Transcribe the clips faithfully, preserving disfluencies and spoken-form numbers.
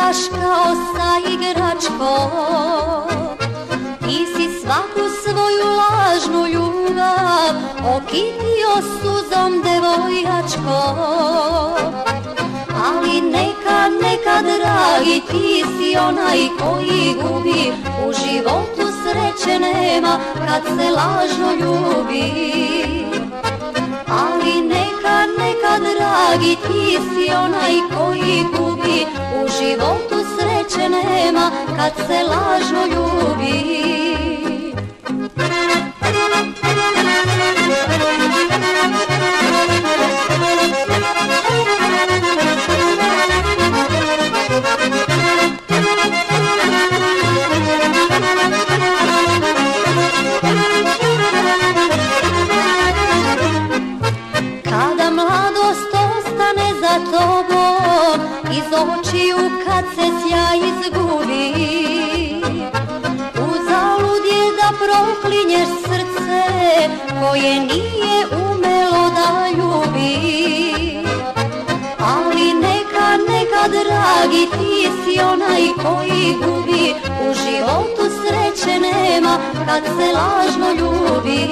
igraš kao sa igračkom. Ti si svaku svoju lažnu ljubav okitio suzom devojjačkom. Ali neka, neka dragi, ti si onaj koji gubi, u životu sreće nema kad se lažno ljubi. Ali neka, neka dragi, ti si onaj koji gubi, u životu sreće nema kad se lažno ljubi. Kada mladost ostane za tobom, iz očiju kad se sjaj izgubi, uzalud je da proklinješ srce koje nije umelo da ljubi. Ali neka, neka dragi, ti si onaj koji gubi, u životu sreće nema kad se lažno ljubi.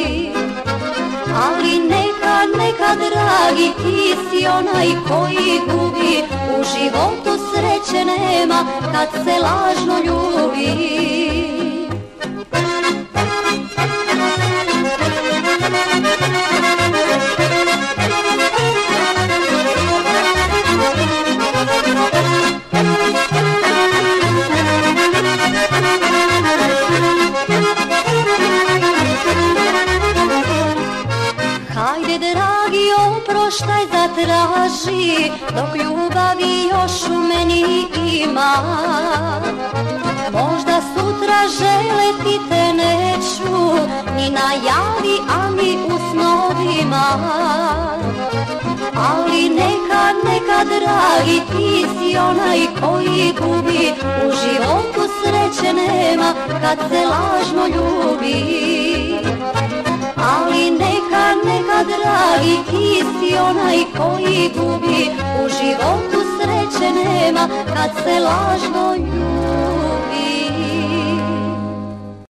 Ali neka, neka dragi, ti si onaj koji gubi, u životu sreće nema kad se lažno ljubi. Hajde dragi, oproštaj zatraži, dok ljubavi još u meni ima. Možda sutra želeti te neću, ni najavi, a ni u snovima. Ali neka, neka dragi, ti si onaj koji gubi, u životu sreće nema kad se lažno ljubi. Ali neka, neka dragi, ti si onaj koji gubi, u životu sreće nema kad se lažno ljubi.